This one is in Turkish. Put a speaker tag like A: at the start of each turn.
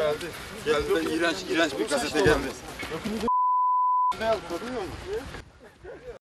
A: Geldi.
B: Geldi de iğrenç bir gazete geldi.
A: Ne yapıyor, görüyor musun?